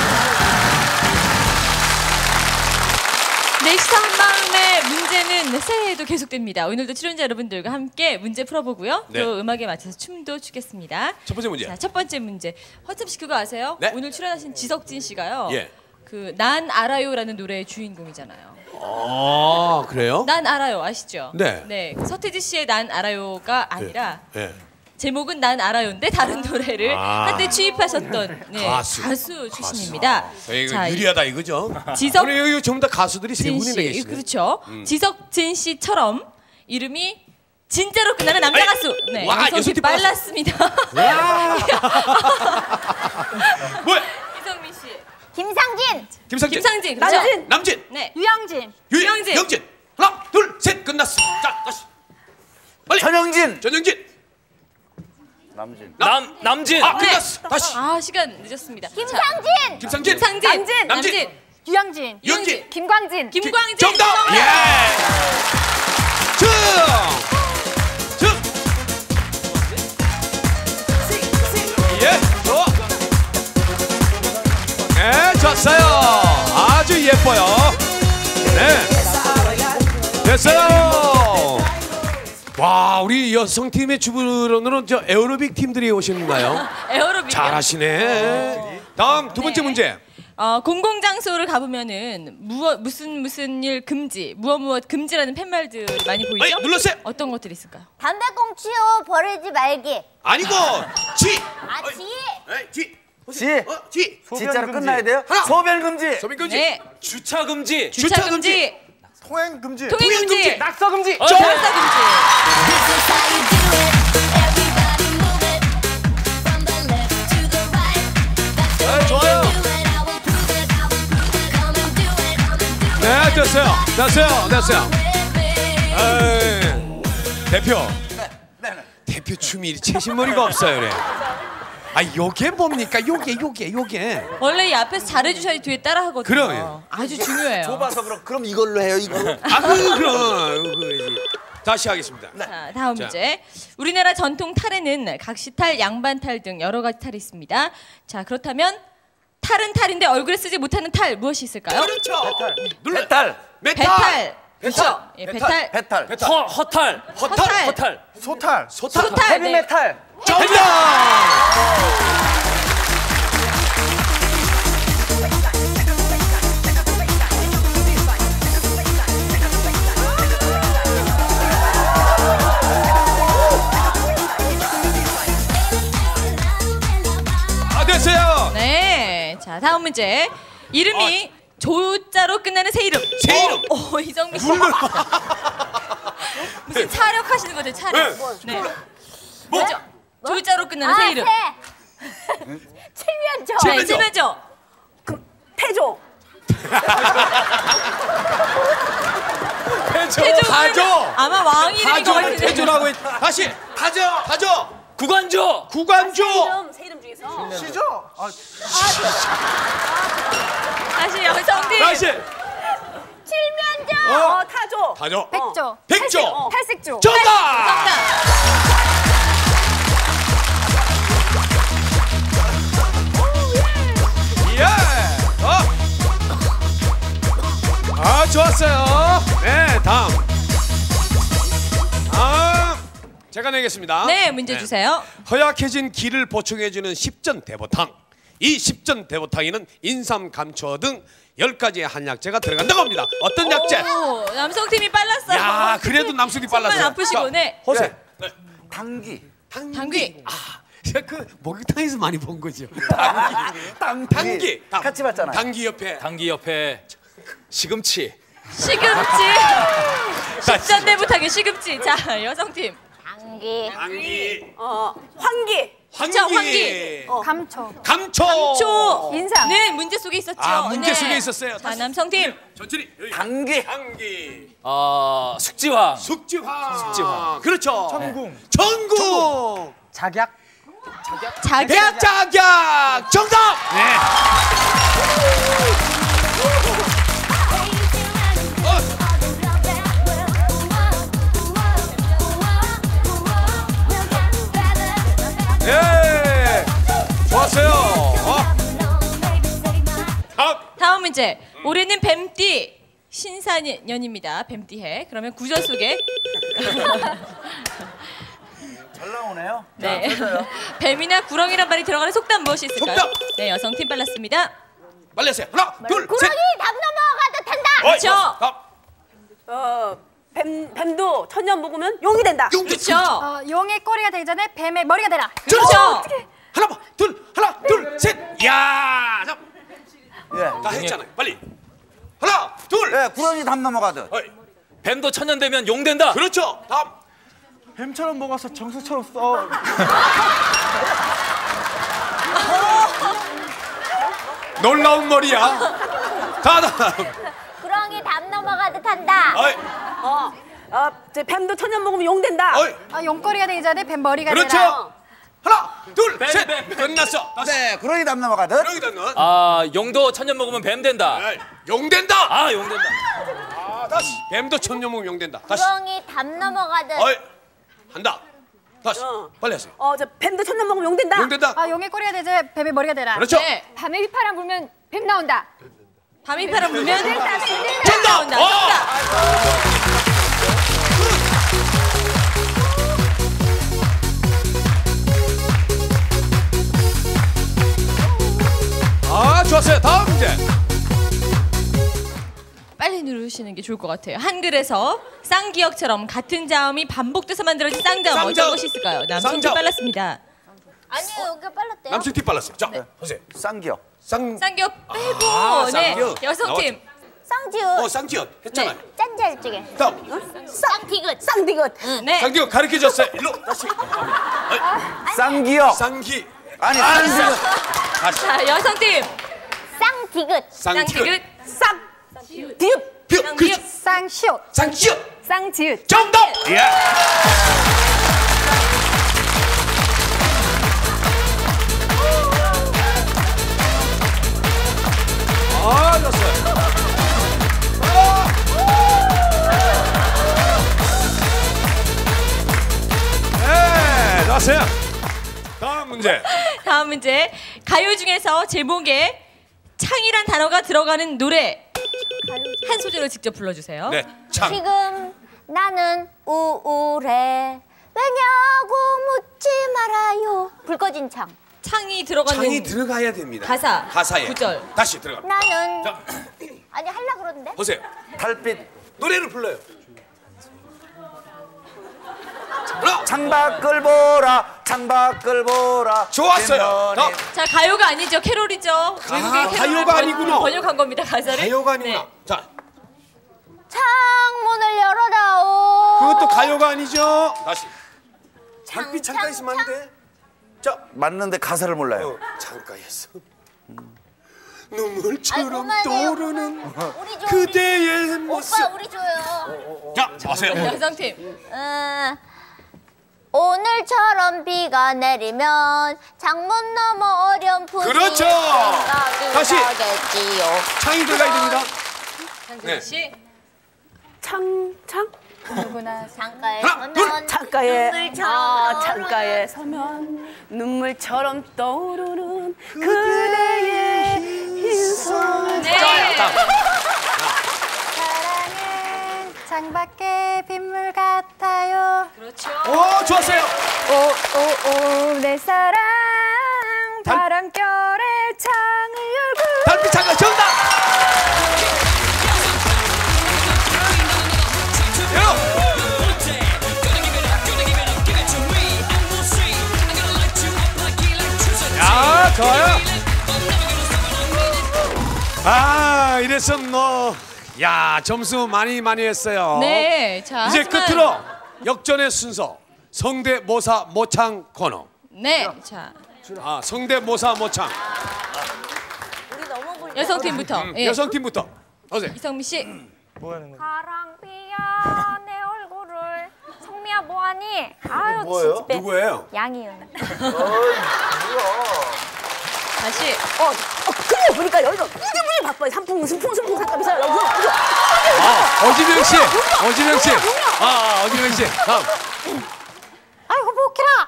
넷이서 한마음의 문제는 새해에도 계속됩니다. 오늘도 출연자 여러분들과 함께 문제 풀어보고요. 네. 또 음악에 맞춰서 춤도 추겠습니다. 첫 번째 문제. 자, 첫 번째 문제. 허참 씨 그거 아세요? 네. 오늘 출연하신 지석진 씨가요. 예. 그 난 알아요라는 노래의 주인공이잖아요. 아, 그래요? 난 알아요 아시죠? 네. 네. 서태지 씨의 난 알아요가 아니라 예. 제목은 난 알아요인데 다른 노래를 한때 취입하셨던 네, 가수 출신입니다. 이거 유리하다 이거죠? 지석 우리 여기 전부 다 가수들이 세 분이나 씨, 계시네. 그렇죠. 지석진 씨처럼 이름이 진짜로 끝나는 남자 가수. 네, 와, 여성이 여성이 빨랐습니다. 뭐야? 이성민 씨, 김상진, 김상진, 그렇죠? 남진, 네, 유영진, 유영진. 영진. 하나, 둘, 셋, 끝났어. 자, 다시. 빨리. 전영진. 남진. 아, 끝났어. 다시. 아 시간 늦었습니다. 김상진, 김상진. 남진, 유영진, 유영진. 김광진, 김광진. 정답. 예. 쭉. 예, 좋아. 네, 좋았어요. 아주 예뻐요. 네. 됐어요. 와, 우리 여성팀의 주부로는 저 에어로빅 팀들이 오셨나요? 에어로빅. 잘하시네. 다음 두 번째 네. 문제. 공공장소를 가보면은 무슨 일 금지, 무엇 금지라는 팻말들 많이 보이죠? 아니, 눌렀어요. 어떤 것들이 있을까요? 담배꽁치요 버리지 말기. 아니고 쥐. 아 지. 쥐. 지. 쥐. 진짜로 끝나야 돼요? 하나. 소변 금지. 소변 금지. 네. 주차 금지. 주차 금지. 통행 금지. 통행 금지. 낙서 금지. 낙서 금지. 네, 좋아요. 네, 됐어요. 에이, 대표. 대표 춤이 채신머리가 없어요, 그래. 아, 요게 뭡니까? 요게. 원래 이 앞에서 잘해주셔야 뒤에 따라하거든요. 그럼요. 아주 중요해요. 좁아서 그럼 이걸로 해요, 이거. 아, 그럼. 다시 하겠습니다. 자, 다음 문제. 우리나라 전통 탈에는 각시탈, 양반탈 등 여러 가지 탈이 있습니다. 자, 그렇다면 탈은 탈인데 얼굴에 쓰지 못하는 탈 무엇이 있을까요? 그렇죠. 배탈. 배탈. 그렇죠. 예, 배탈. 배탈. 허탈. 소탈. 네. 헤비메탈. 정답! 아, 됐어요. 네. 자, 다음 문제. 이름이 조자로 끝나는 새 이름. 새 이름. 이정민 씨. 무슨 차력하시는 거죠, 차력. 네. 뭐죠? 조자로 끝나는 새 이름. 칠면조. 네, 칠면조. 태조. 가죠. 아마 왕 이름인 것 같은데. 태조라고 했. 다시. 가죠. 구간조. 새 이름 중에서. 시죠? 다시 여성팀. 다시. 칠면조. 타조. 가죠. 백조, 백조. 팔색조. 정답. 예. 아, 좋았어요. 네, 다음. 제가 내겠습니다. 네, 문제 주세요. 허약해진 기를 보충해주는 십전 대보탕. 이 십전 대보탕에는 인삼, 감초 등 10가지의 한약재가 들어간다고 합니다. 어떤 약재? 오, 남성팀이 빨랐어요. 야, 그래도 남순이 빨랐어요. 손만 아프시고, 네. 호세. 당귀. 당귀. 그 목욕탕에서 많이 본 거죠. 당귀. 당귀. 같이 봤잖아요. 당귀 옆에. 당기 옆에 시금치. 시금치. 십전대부탁의 시금치. 자, 여성팀. 당기. 환기. 자, 환기. 감초. 감초. 인상. 네, 문제 속에 있었죠. 아, 문제 네. 속에 있었어요. 자, 남성팀. 천천히. 당기. 당기. 숙지황. 숙지황. 그렇죠. 천궁. 천궁. 작약. 자격. 자격. 정답. 네. 예. 좋았어요. 다음 문제. 올해는 뱀띠 신사년입니다. 뱀띠해. 그러면 구절 속에 잘 나오네요. 네. 뱀이나 구렁이란 말이 들어가는 속담 무엇이 있을까요? 속담. 네, 여성팀 빨랐습니다. 빨리 하세요. 하나, 둘, 셋. 구렁이 담 넘어가도 된다. 그렇죠. 뱀도 천년 먹으면 용이 된다. 그렇죠. 용의 꼬리가 되기 전에 뱀의 머리가 되라. 그렇죠. 하나, 둘, 셋. 야. 자, 예. 다 했잖아요. 빨리. 하나, 둘. 예, 구렁이 담 넘어가듯. 뱀도 천년 되면 용 된다. 그렇죠. 다음. 뱀처럼 먹어서 정수처럼 써. 놀라운 머리야. 다음. 구렁이 담 넘어가도 탄다. 어이. 저 뱀도 천년 먹으면 용 된다. 어이. 용꼬리가 되기 전에 뱀 머리가 그렇죠. 되라. 하나, 둘, 뱀, 셋. 뱀, 뱀. 끝났어. 다시. 네, 구렁이 담 넘어가듯. 여기 닿는. 용도 천년 먹으면 뱀 된다. 용 된다. 용 된다. 다시. 뱀도 천년 먹으면 용 된다. 다시. 구렁이 담 넘어가듯. 어이. 한다. 다시. 빨리 하세요. 저 뱀도 천년 먹으면 용 된다. 용 된다. 용의 꼬리가 되기 전에 뱀의 머리가 되라. 그렇죠. 네. 밤에 휘파람 불면 뱀 나온다. 밤이 바람 불면 정답. 정답. 좋았어요. 다음 문제. 빨리 누르시는 게 좋을 것 같아요. 한글에서 쌍기역처럼 같은 자음이 반복돼서 만들어진 쌍자음 어떤 쌍자음. 것이 있을까요? 남성팀 쌍자음. 빨랐습니다. 아니요, 여기 빨랐대요. 남친 팁 빨랐어요. 자, 보세요. 쌍기역. 쌍기역 빼고 네, 쌍기역. 여성팀. 쌍지읒. 쌍기역 했잖아요. 짠잘 쪽에. 다음. 쌍디귿. 쌍디귿. 네. 쌍기역 가르쳐줬어요. 일로 다시. 쌍기역. 쌍기. 아니, 쌍기역. 자, 여성팀. 쌍디귿. 쌍디귿. 쌍디읒. 쌍기역. 쌍시옷. 쌍기역. 쌍지읒. 정답. 예. 좋았어요. 네, 좋았어요. 다음 문제. 다음 문제. 가요 중에서 제목에 창이란 단어가 들어가는 노래 한 소절을 직접 불러주세요. 네, 창. 지금 나는 우울해. 왜냐고 묻지 말아요. 불 꺼진 창. 창이 들어가는 창이 들어가야 됩니다. 가사에. 구절. 다시 들어가. 나는 자, 아니 하려고 그러는데. 보세요. 달빛. 노래를 불러요. 하나. 창밖을 보라. 창밖을 보라. 좋았어요. 뒷머리. 자, 가요가 아니죠. 캐롤이죠. 외국의 캐롤을 가요가 아니군요. 번역한 겁니다. 가사를. 가요가 아니구나. 네. 자, 창문을 열어다오. 그것도 가요가 아니죠. 다시. 달빛 창가에 있으면 안 돼. 자, 맞는데 가사를 몰라요. 창가에서 눈물처럼 아이, 그만해요. 떠오르는 우리 좀 그대의 모습. 오빠 우리 줘요. 자, 보세요. 여성팀. 오늘처럼 비가 내리면 창문 너머 어렴풋이 그렇죠. 생각이 다시. 나겠지요. 창이 들어가야 됩니다. 한솔 씨. 창. 누구나 창가에 하나, 둘. 서면 창가에 눈물처럼 창가에 서면 눈물처럼 떠오르는 그대의 흰손. 네. 사랑은 창밖에 빗물 같아요. 그렇죠. 오, 좋았어요. 오오오 내 사랑 바람결에 창을 열고. 달빛 창가 정답. 야, 좋아요. 이래서 점수 많이 했어요. 네, 자 이제 하지만- 끝으로 역전의 순서 성대모사 모창 코너. 네, 자 성대모사 모창. 여성팀부터. 예. 여성팀부터. 어제 이성미 씨. 뭐 하는 거야? 사랑비야 내 얼굴을 성미야 뭐하니? 아유 뭐예요? 진짜 누구예요? 양희은. 다시. 그래 보니까 여기가 무지무지 바빠요. 순풍 상감이서 여기서 어지명 씨. 어지명 씨. 어지명 씨. 다음. 아이고 보키라.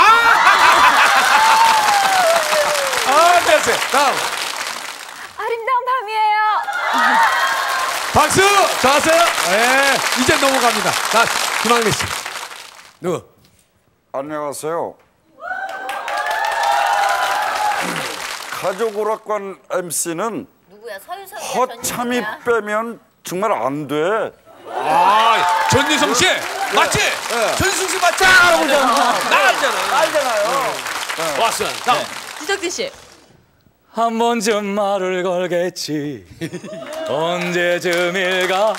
됐어요. 다음. 아름다운 밤이에요. 박수! 좋았어요? 네, 이제 넘어갑니다. 자, 김학래 씨. 누구? 안녕하세요. 가족 오락관 MC는 누구야? 서유석. 허참이 빼면 정말 안 돼. 전유성 씨 맞지? 전유성 씨 맞지? 알잖아요. 왔어요. 다음. 지석진 씨. 한 번쯤 말을 걸겠지. 언제쯤일까?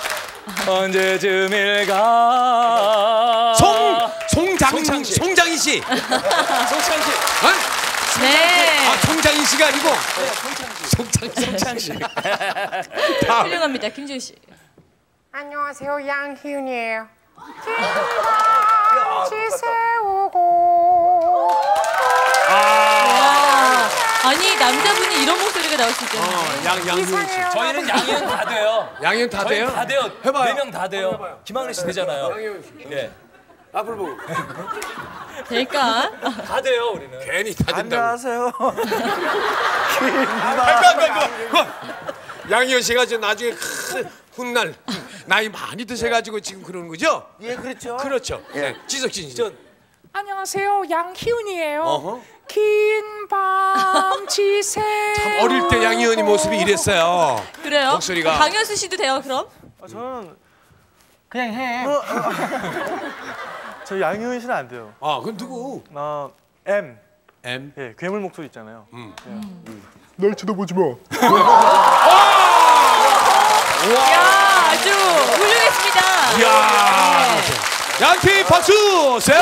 송장희 씨. 송창희 씨. 네. 송장희 씨가 아니고. 송창희 씨. 다음. 훌륭합니다. 김지훈 씨. 안녕하세요, 양희은이에요. 지새우고. 아니 남자분이 이런 목소리가 나올 수 있잖아요. 양희은 씨. 저희는 양희은 다 돼요. 양희은 다 돼요? 다 돼요. 해봐요. 4명 다 돼요. 김학래 씨 되잖아요. 예. 앞을 보고. 될까? 다 돼요, 우리는. 괜히 다 된다고. 안녕하세요. 양희은 씨가 나중에 큰 훗날 나이 많이 드셔가지고 지금 그러는 거죠? 예, 그렇죠. 그렇죠. 네. 지석진 씨. 안녕하세요, 양희은이에요. 어허. 긴 밤 지새. 참 어릴 때 양희은이 모습이 이랬어요. 그래요? 목소리가. 강현수 씨도 돼요, 그럼? 저는 그냥 해. 저 양희은 씨는 안 돼요. 그럼 누구? M. M. 괴물 목소리 있잖아요. 날 쳐다보지 마. 야, 아주 훌륭했습니다. 이야. 양팀 박수 세요.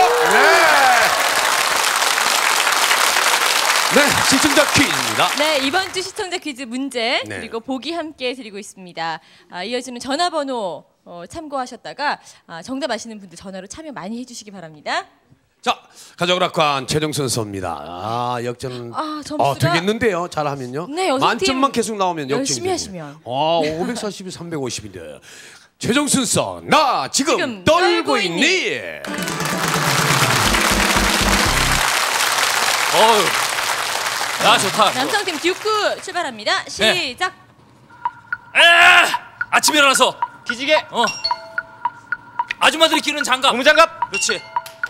네, 시청자 퀴즈입니다. 네, 이번 주 시청자 퀴즈 문제 네. 그리고 보기 함께 드리고 있습니다. 이어지는 전화번호 참고하셨다가 정답 아시는 분들 전화로 참여 많이 해주시기 바랍니다. 자, 가족락관 최종 순서입니다. 역전. 점수가 되겠는데요. 잘하면요. 네, 여성팀 만점만 계속 나오면 역전이 열심히 하시면. 542, 350인데. 최종 순서 나 지금 지금 떨고 떨고 있니? 야, 좋다. 남성팀 듀크 출발합니다. 시작. 아침에 일어나서 기지개. 아줌마들이 끼는 장갑. 고무장갑. 그렇지.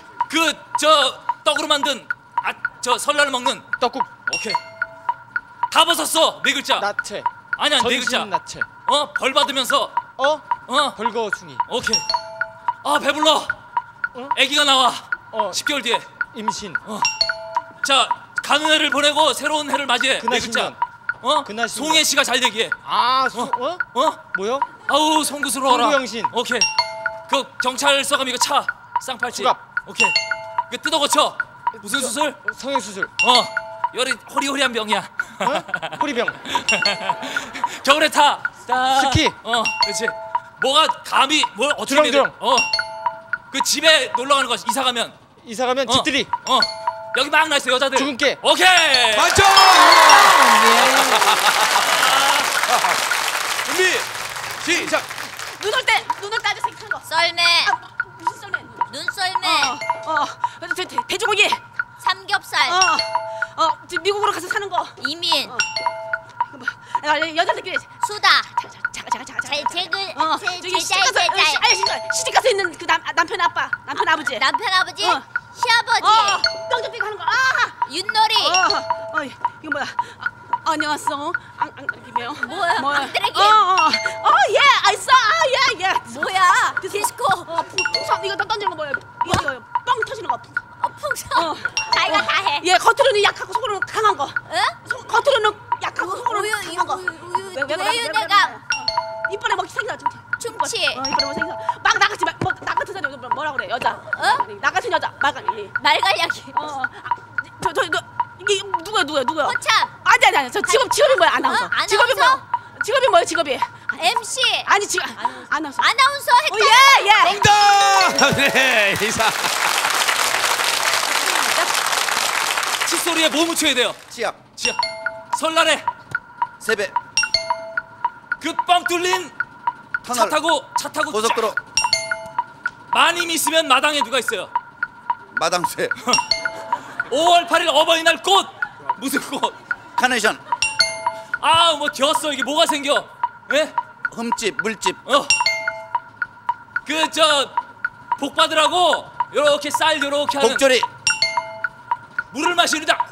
떡으로 만든 설날을 먹는 떡국. 오케이. 다 벗었어. 네 글자. 나체. 아니야, 네 글자. 전신 나체. 벌 받으면서. 벌거숭이. 오케이. 배불러. 아기가 나와. 10개월 뒤에. 임신. 자, 가는 해를 보내고 새로운 해를 맞이해. 네 글자. 그날 신년. 송혜 씨가 잘 되기에. 뭐요? 아우, 송구스러워라. 송구영신. 오케이. 그 경찰서 가면 이거 차. 쌍팔찌. 수갑. 오케이. 그 뜯어 고쳐. 무슨 수술? 성형수술. 열이 호리호리한 병이야. 호리병. 겨울에 타. 스키. 그렇지. 뭐가 감히 뭘 어떻게 주렁주렁. 그 집에 놀러 가는 거 이사 가면 집들이. 여기 막 나 있어 여자들. 주근깨. 오케이. 맞죠? 준비. 시작. 눈올 때 아주 생각한 거. 썰매. 무슨 썰매? 눈썰매. 돼지고기. 삼겹살. 미국으로 가서 사는 거. 이민. 여자들끼리 수다. 자가. 재글. 저기 제자의. 시집 가서 있는 그 남편 아버지. 남편 아버지. 시아버지. 똥 좀 하는 거. 윷놀이. 이거 뭐야? 안녕하세요. 안기며. 뭐야? 안드레기. I saw. 예. 뭐야? 디스코. 풍선 이거 던지는 거 뭐야? 이거 뻥 터지는 거. 풍선. 자기가 다 해. 겉으로는 약하고 속으로는 강한 거. 응? 겉으로는 약하고 속으로는 강한 거. 우유. 왜 나 같은 여자 말갈량이. 말갈량이. 이게 누구야? 허참. 아니 저 직업이 뭐야? 아나운서. 직업이 뭐야? 직업이 뭐야? 직업이? MC. 아니 아나운서. 아나운서 했다. 예. 정답. 네, 이사. 칫소리에 뭐 묻혀야 돼요? 치약. 설날에 세배. 그 뻥 뚫린 터널. 차 타고 고속도로. 마님 있으면 마당에 누가 있어요? 마당쇠. 5월 8일 어버이날 꽃 무슨 꽃? 카네이션. 아 뭐 되었어 이게 뭐가 생겨? 예? 흠집, 물집. 그 저 복 받으라고 요렇게 쌀 요렇게 하는 복조리. 물을 마시는다.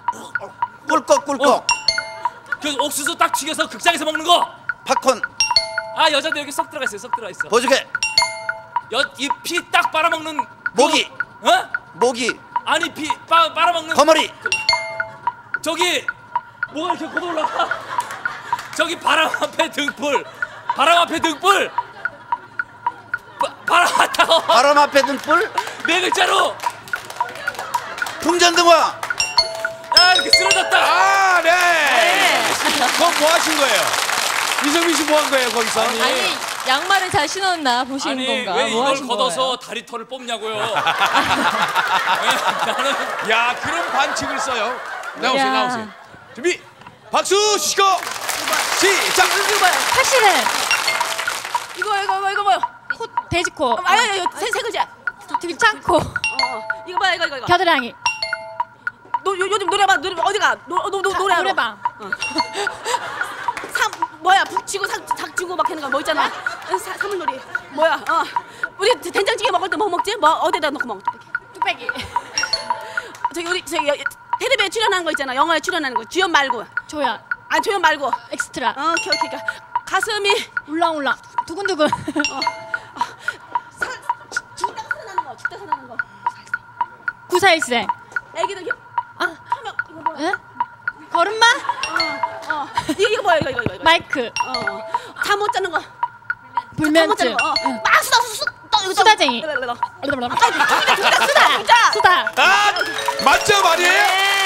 꿀꺽. 그 옥수수 딱 튀겨서 극장에서 먹는 거. 팝콘. 아 여자들 여기 쏙 들어가 있어요. 쏙 들어가 있어. 보조개. 이 피 딱 빨아먹는 모기. 어? 모기. 아니 피 빨아먹는 거머리. 저기 뭐가 이렇게 걷어 올라가? 저기 바람 앞에 등불. 바람 앞에 등불. 바람 앞에 등불. 네 글자로. 풍전등화. 야 이렇게 쓰러졌다. 아 네. 그럼 뭐 하신 거예요? 이성민 씨 뭐 한 거예요 거기서? 아니 양말을 잘 신었나 보시는 아니 건가? 왜 뭐 이걸 하신 걷어서 거예요? 다리털을 뽑냐고요? 야 그런 반칙을 써요. 나오세요 야. 나오세요. 준비 박수 치고 시작. 사실은 이거 뭐야? 돼지코. 아니 세 글자. 들창코. 이거 봐 이거. 겨드랑이. 요즘 노래방 어디가? 노래방. 뭐야 북치고 작치고 막 하는 거 뭐 있잖아. 사물놀이. 뭐야? 우리 된장찌개 먹을 때 뭐 먹지? 뭐 어디다 넣고 먹어? 뚝배기. 저기 텔레비에 출연하는 거 있잖아. 영화에 출연하는 거. 주연 말고. 조연. 아니 조연 말고. 엑스트라. 오케이. 가슴이 울랑울랑. 두근두근. 죽다가 살아나는 거. 구사일생. 애기들 이거 뭐야? 예? 걸음마? 이거 뭐야 이거. 마이크. 잠 못 자는 거. 불면증. 막 수다쟁이. 수다. 아 만점 아니에요?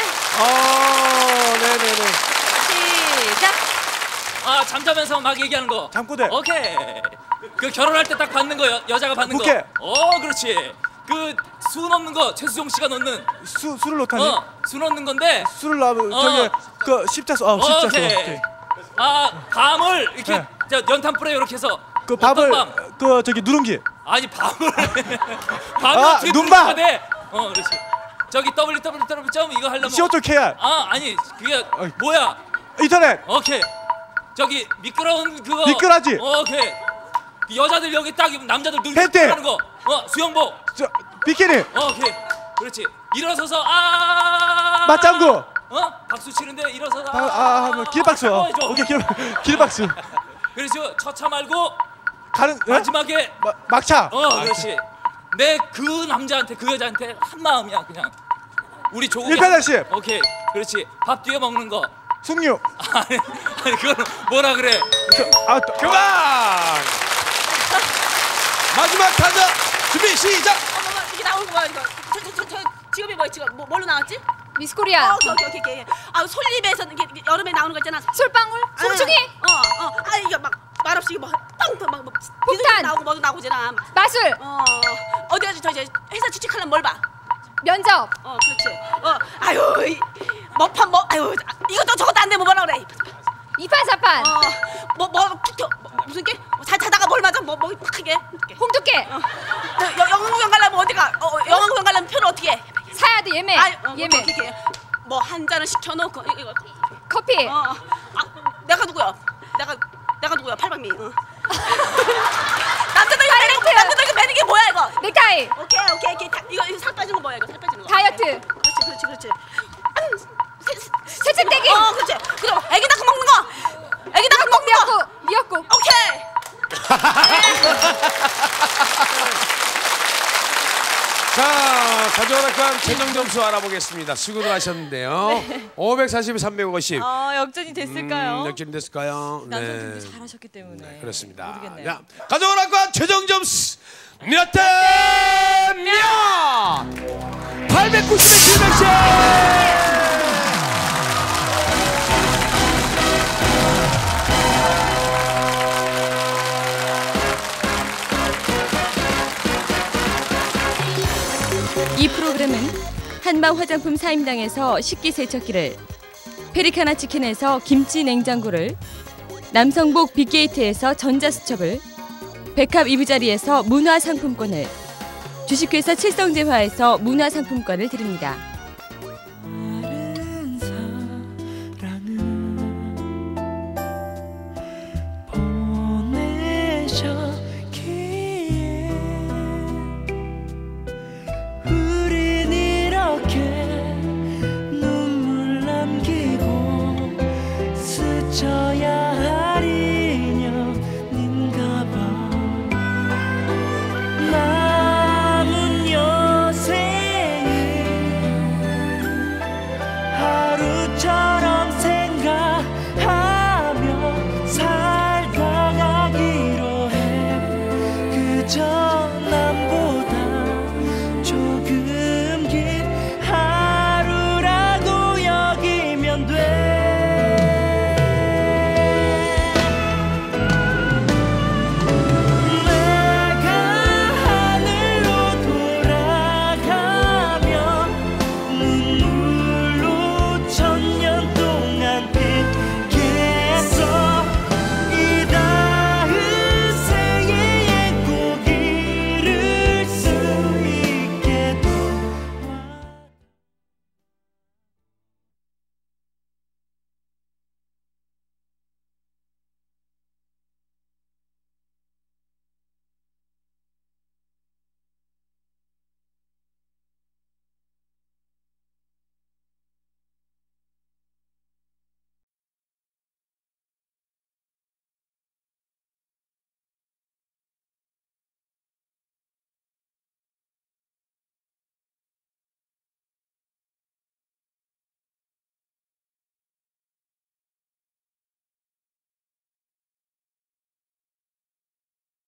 네네네. 시작. 아 잠자면서 막 얘기하는 거. 잠꼬대. 오케이. 그 결혼할 때 딱 받는 거 여자가 받는 부케. 거. 그렇지. 그 수 넣는 거 최수종 씨가 넣는. 술을 넣다니. 수 넣는 건데. 술을 넣으면 저기 그 십자수. 십자수. 오케이. 밤을 이렇게 네. 저 연탄불에 이렇게 해서. 그 밥을 밤. 그 저기 누룽지. 아니 밤을. 밤을 어떻게 눈밥. 누르면 돼? 그렇지. 저기 www. 이거 하려면. CO2KR. 아니 그게 뭐야? 인터넷. 오케이. 저기 미끄러운 그거. 미끄러지. 오케이. 그 여자들 여기 딱 입으면 남자들 눈 팬티. 하는 거. 수영복. 비키니. 오케이. 그렇지. 일어서서 맞장구. 박수 치는데 일어서서 뭐 길박수. 오케이 길박수. 그렇죠. 처차 말고 가는 마지막에 막차. 그렇지. 내 그 남자한테 그 여자한테 한 마음이야 그냥. 우리 조국이. 일편단심. 오케이. 그렇지. 밥 뒤에 먹는 거. 숭늉. 아니 그건 뭐라 그래? 그만. 마지막 타자 준비 시작. 이게 나오는 거 뭐야 이거? 저 직업이 뭐야 지금? 뭘로 나왔지? 미스코리아. 오케이. 솔잎에서 여름에 나오는 거 있잖아. 솔방울. 송충이. 이거 막 말없이 뭐 빵 막 폭탄. 나오고 뭐 나오잖아. 마술. 어디 가서 저 이제 회사 취직하려면 뭘 봐? 면접. 그렇지. 이것도 저것도 안 되면 뭐라 그래? 이판사판. 무슨 게? 자다가 뭘 맞아? 뭐 크게? 홍두깨. 영화구경 가려면 어디가? 영화구경 가려면 표를 어떻게 해? 사야 돼 예매. 예매. 뭐 한 잔을 시켜놓고 이거 커피. 내가 누구야? 내가 누구야? 팔방미. 남자들 매는 게 뭐야 이거? 넥타이. 오케이. 이거 살 빠지는 거 뭐야 이거? 살 빠지는 거. 다이어트. 그렇지. 세척대기. 그렇지. 그럼 애기 낳고 먹는 거. 애기 낳고 먹는 거. 미역국. 오케이. 자 가족오락관 최종 점수 알아보겠습니다. 수고들 하셨는데요. 540에 350. 역전이 됐을까요? 역전이 됐을까요? 남성분들이 잘하셨기 때문에. 네, 그렇습니다. 모르겠네요. 자, 가족오락관 최종 점수 몇 대면 890에 700점. 이 프로그램은 한방 화장품 사임당에서 식기세척기를, 페리카나 치킨에서 김치 냉장고를, 남성복 빅게이트에서 전자수첩을, 백합 이부자리에서 문화상품권을, 주식회사 칠성재화에서 문화상품권을 드립니다. 눈물 남기고 스쳐